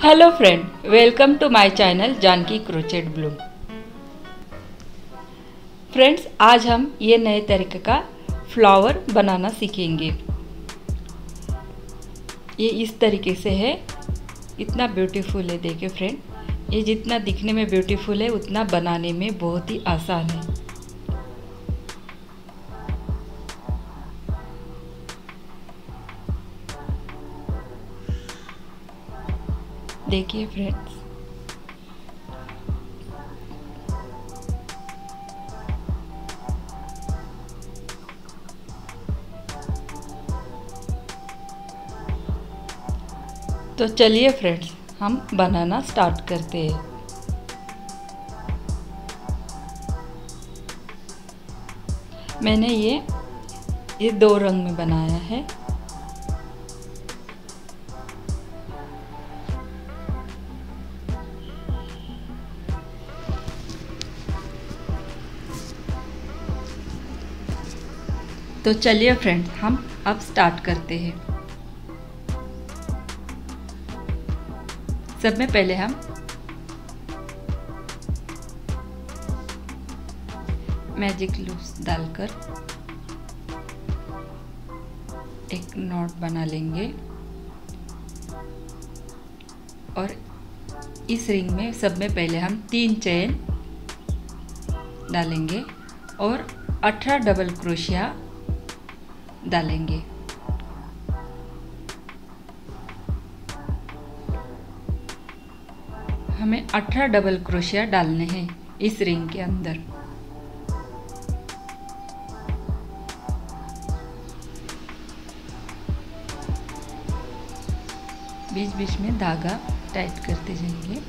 Hello friend, welcome to my channel Janki crochet bloom. Friends, आज हम ये नए तरीके का फ्लावर बनाना सीखेंगे। ये इस तरीके से है, इतना ब्यूटीफुल है। देखिए फ्रेंड, ये जितना दिखने में ब्यूटीफुल है उतना बनाने में बहुत ही आसान है। देखिए फ्रेंड्स, तो चलिए फ्रेंड्स, हम बनाना स्टार्ट करते हैं। मैंने ये दो रंग में बनाया है। तो चलिए फ्रेंड्स, हम अब स्टार्ट करते हैं। सब में पहले हम मैजिक लूप्स डालकर एक नॉट बना लेंगे और इस रिंग में सब में पहले हम 3 चेन डालेंगे और 18 डबल क्रोशिया डालेंगे। हमें 18 डबल क्रोशिया डालने हैं इस रिंग के अंदर। बीच बीच में धागा टाइट करते जाएंगे।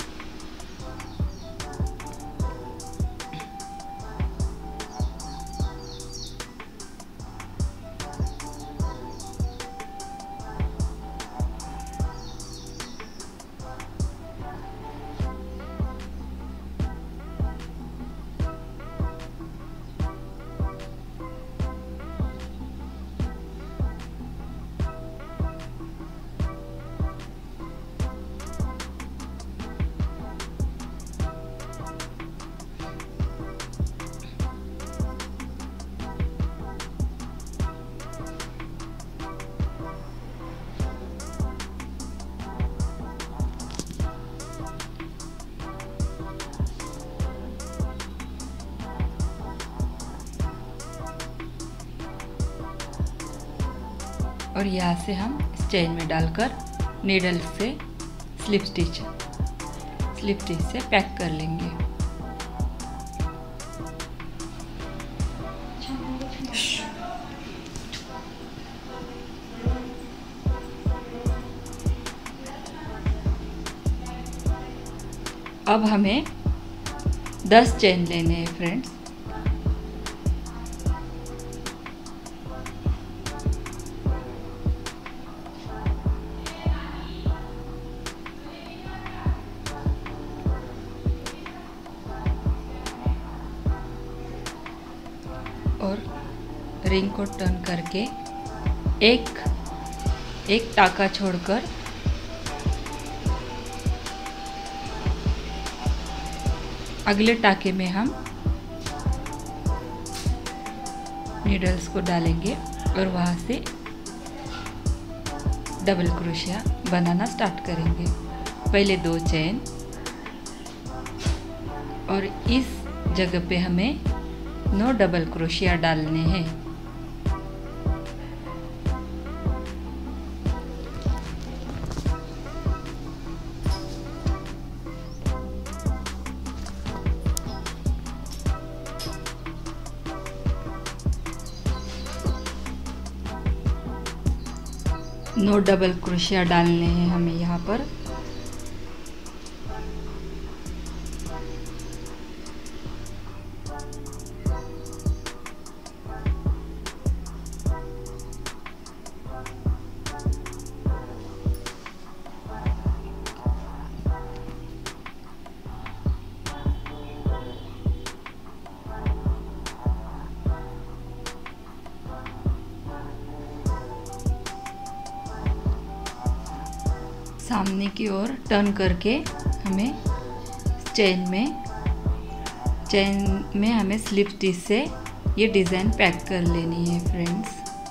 और यहाँ से हम इस चेन में डालकर नीडल से स्लिप स्टिच से पैक कर लेंगे। अब हमें 10 चेन लेने हैं फ्रेंड्स। और रिंग को टर्न करके एक टाका छोड़कर अगले टाके में हम नीडल्स को डालेंगे और वहाँ से डबल क्रोशिया बनाना स्टार्ट करेंगे। पहले 2 चेन और इस जगह पे हमें 9 डबल क्रोशिया डालने हैं। नो डबल क्रोशिया डालने हैं हमें यहाँ पर। सामने की ओर टर्न करके हमें चेन में हमें स्लिप स्टिच से ये डिज़ाइन पैक कर लेनी है फ्रेंड्स।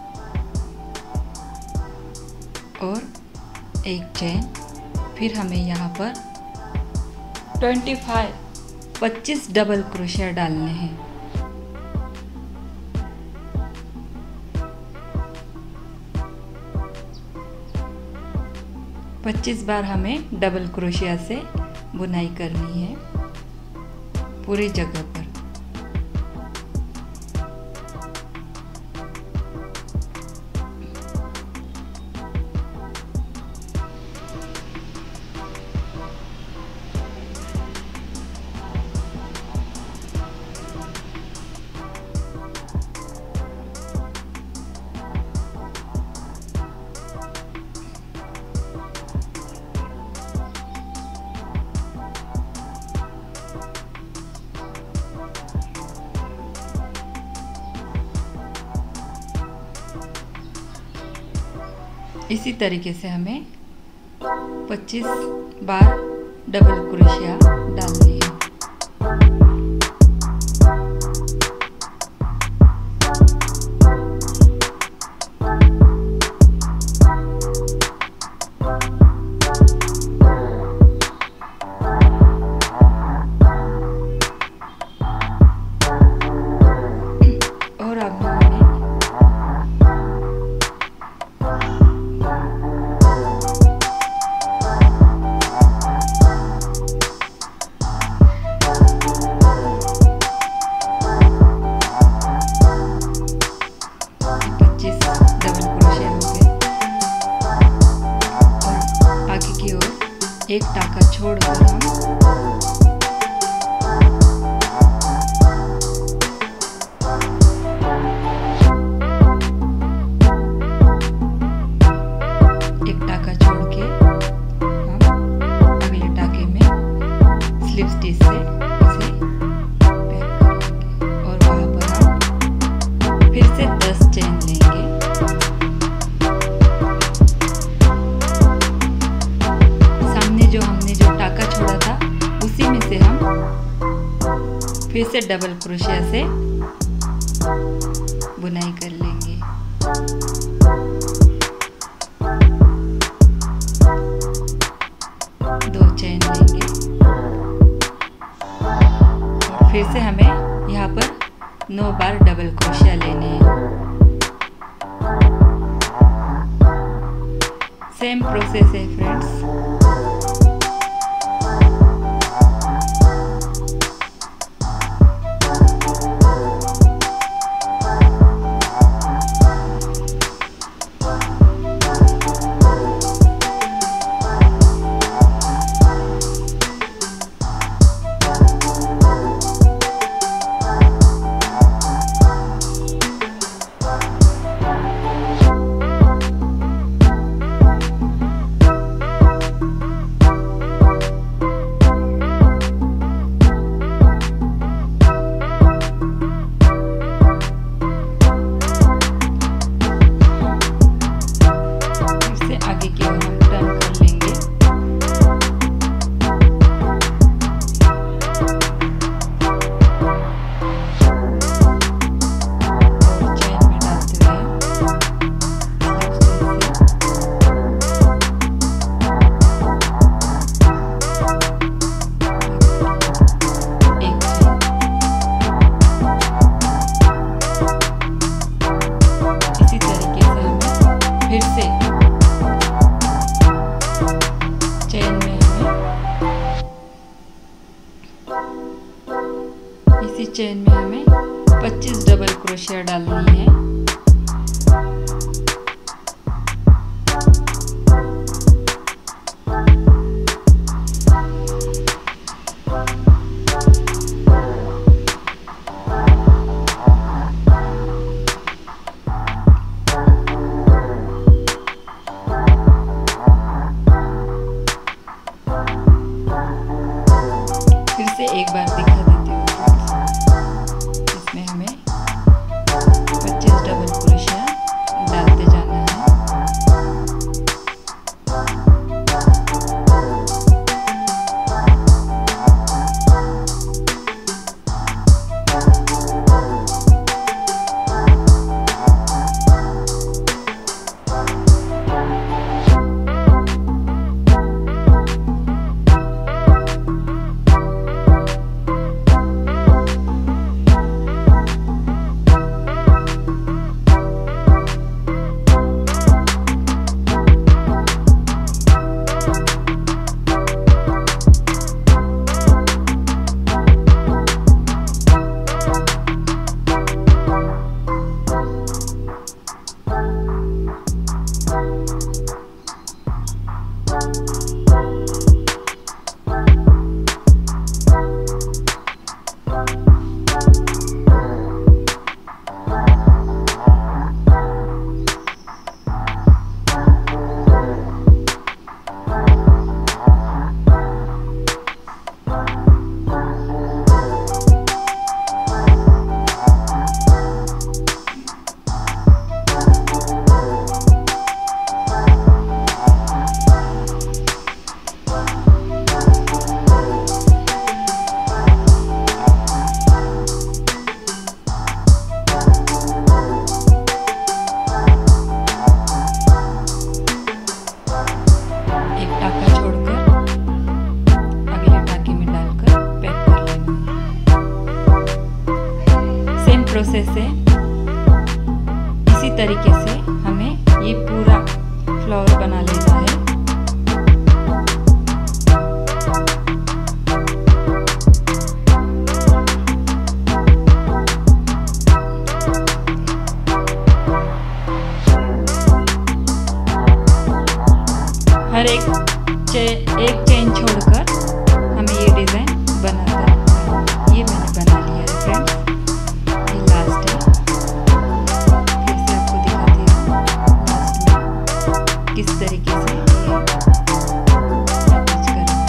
और एक चेन, फिर हमें यहाँ पर 25 डबल क्रोशिया डालने हैं। पच्चीस बार हमें डबल क्रोशिया से बुनाई करनी है पूरी जगह पर। इसी तरीके से हमें 25 बार डबल क्रोशिया डालनी है। और अब एक टाका छोड़कर हम एक टाका छोड़ के हम अगले टाके में स्लिप स्टिच से इसे पैक करेंगे और वहां पर हम फिर से 10 चेन लेंगे। जो टाका छोड़ा था उसी में से हम फिर से डबल क्रोशिया से बुनाई कर लेंगे। दो चेन लेंगे। फिर से हमें यहाँ पर 9 बार डबल क्रोशिया लेने हैं। सेम प्रोसेस है फ्रेंड्स। इसी चेन में हमें 25 डबल क्रोशिया डालनी है। फिर से एक बार दिखा देती हूँ, इसमें हमें 25 डबल क्रोशिया डालते जाना है। प्रोसेस से इसी तरीके से हमें ये पूरा फ्लावर बना लेना है। हर एक चेन छोड़कर हमें ये डिज़ाइन बनाना है। ये मैंने बना लिया है फ्रेंड्स, ये लास्ट है। फिर से आपको दिखाती हूँ लास्ट में किस तरीके से ये अटैच करना है।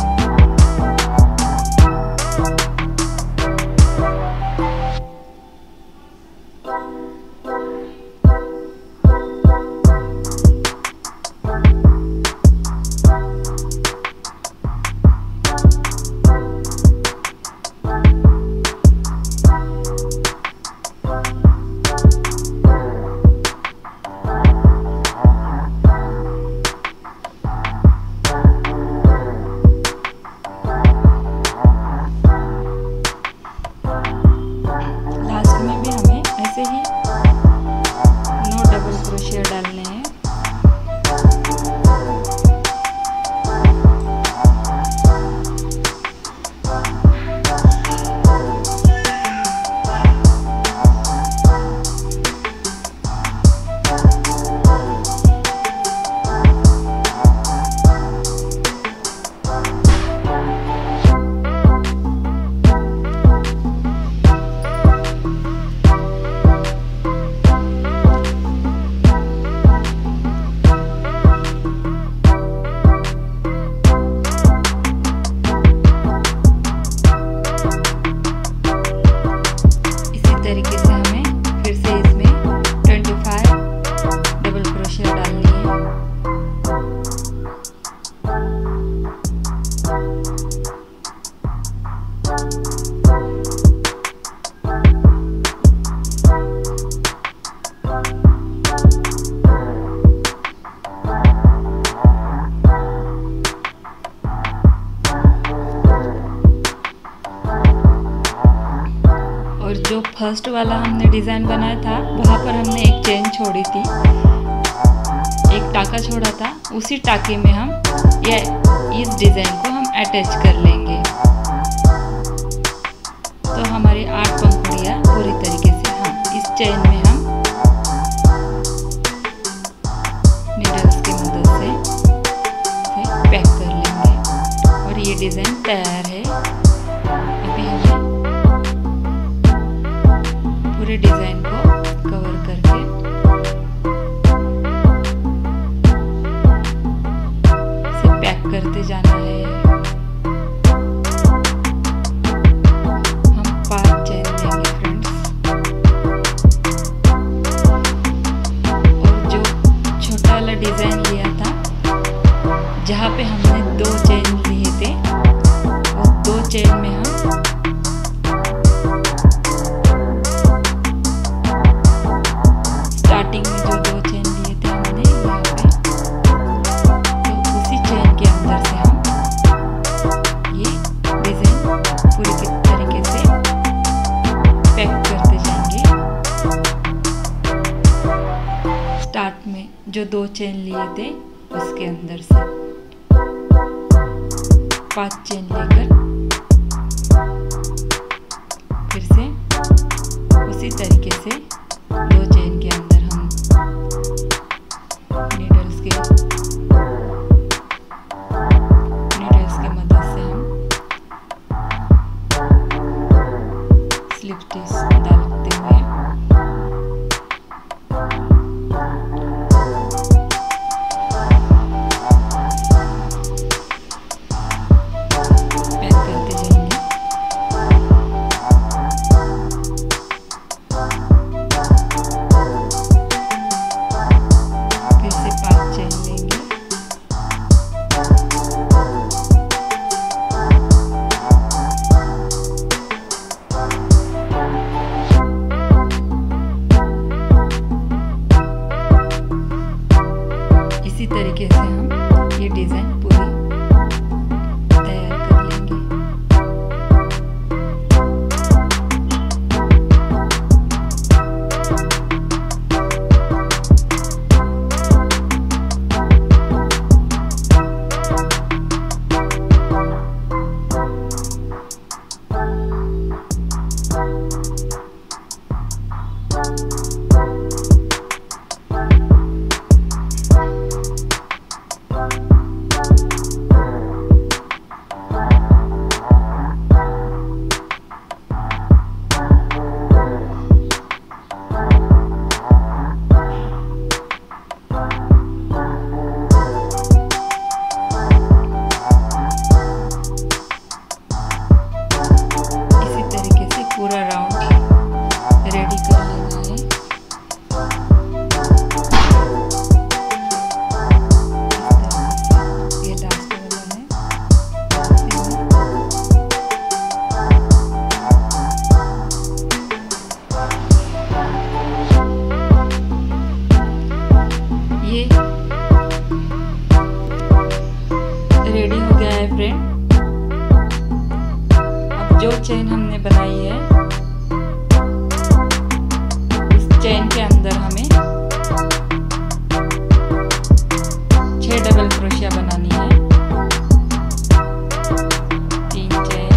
डालने हैं। तरीके से हमें फिर से इसमें 25 डबल क्रोशिया डालनी है। और जो फर्स्ट वाला हमने डिज़ाइन बनाया था वहाँ पर हमने एक चेन छोड़ी थी, एक टाका छोड़ा था। उसी टाके में हम ये इस डिज़ाइन को हम अटैच कर लेंगे। तो हमारी 8 पंखुड़ियाँ पूरी तरीके से हम इस चेन में हम नीडल्स की मदद से पैक कर लेंगे और ये डिज़ाइन तैयार है। अभी हमें पूरे डिज़ाइन को कवर करके इसे पैक करते जाना है। हम 5 चेन लेंगे फ्रेंड्स, और जो छोटा वाला डिज़ाइन लिया था जहाँ पे हमने 2 चेन लिए थे, और 2 चेन में हम स्टार्टिंग में जो 2 चेन लिए थे हमने यहाँ पे, तो उसी चेन के अंदर से हम ये डिज़ाइन पूरी तरीके से पैक करते जाएंगे। स्टार्ट में जो 2 चेन लिए थे उसके अंदर से 5 चेन लेकर फिर से उसी तरीके से 2 चेन के अंदर हम नीडल्स की मदद से हम स्लिप स्टिच डालते हुए पैक करते जाएंगे। है फ्रेंड। अब जो चेन हमने बनाई है इस चेन के अंदर हमें 6 डबल क्रोशिया बनानी है। 3 चेन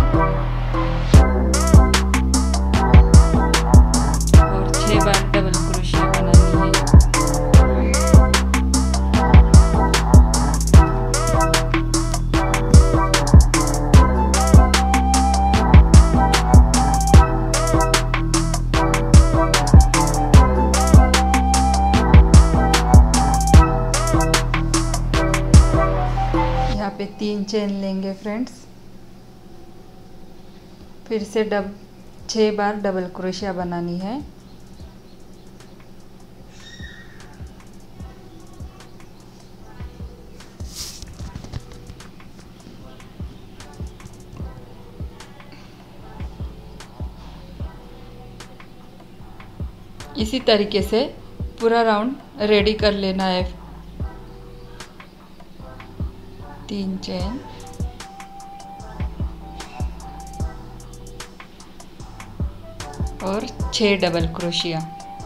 और 6 बार डबल क्रोशिया बनानी है। यहाँ पे 3 चेन लेंगे फ्रेंड्स, फिर से 6 बार डबल क्रोशिया बनानी है। इसी तरीके से पूरा राउंड रेडी कर लेना है। 3 चेन और 6 डबल क्रोशिया।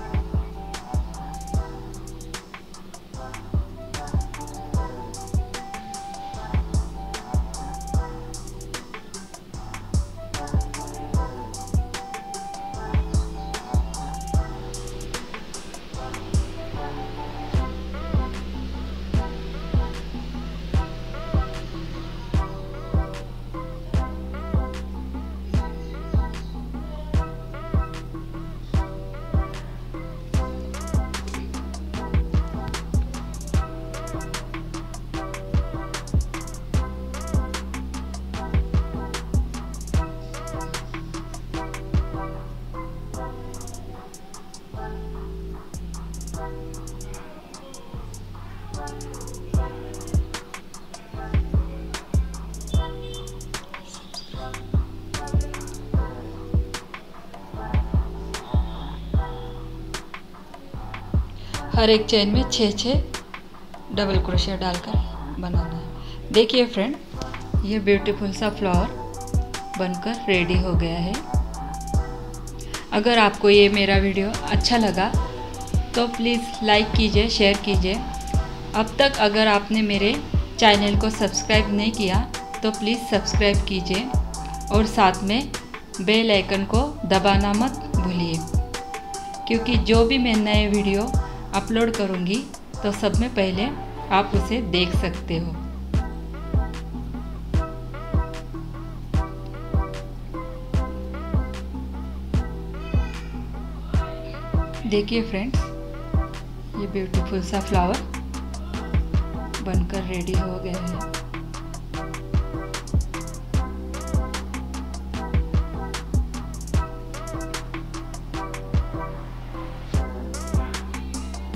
हर एक चेन में 6 डबल क्रोशिया डालकर बनाना है। देखिए फ्रेंड, ये ब्यूटीफुल सा फ्लावर बनकर रेडी हो गया है। अगर आपको ये मेरा वीडियो अच्छा लगा तो प्लीज़ लाइक कीजिए, शेयर कीजिए। अब तक अगर आपने मेरे चैनल को सब्सक्राइब नहीं किया तो प्लीज़ सब्सक्राइब कीजिए और साथ में बेल आइकन को दबाना मत भूलिए, क्योंकि जो भी मैं नए वीडियो अपलोड करूँगी तो सब में पहले आप उसे देख सकते हो। देखिए फ्रेंड्स, ये ब्यूटीफुल सा फ्लावर बनकर रेडी हो गया है।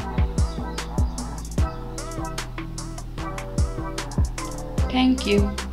Thank you.